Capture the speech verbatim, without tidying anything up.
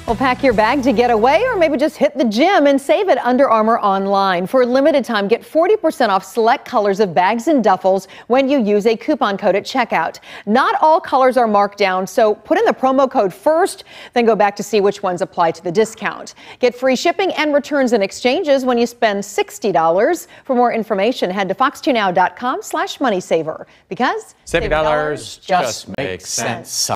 Well, pack your bag to get away or maybe just hit the gym and save at Under Armour online. For a limited time, get forty percent off select colors of bags and duffels when you use a coupon code at checkout. Not all colors are marked down, so put in the promo code first, then go back to see which ones apply to the discount. Get free shipping and returns and exchanges when you spend sixty dollars. For more information, head to fox two now dot com slash money saver because saving dollars just makes sense.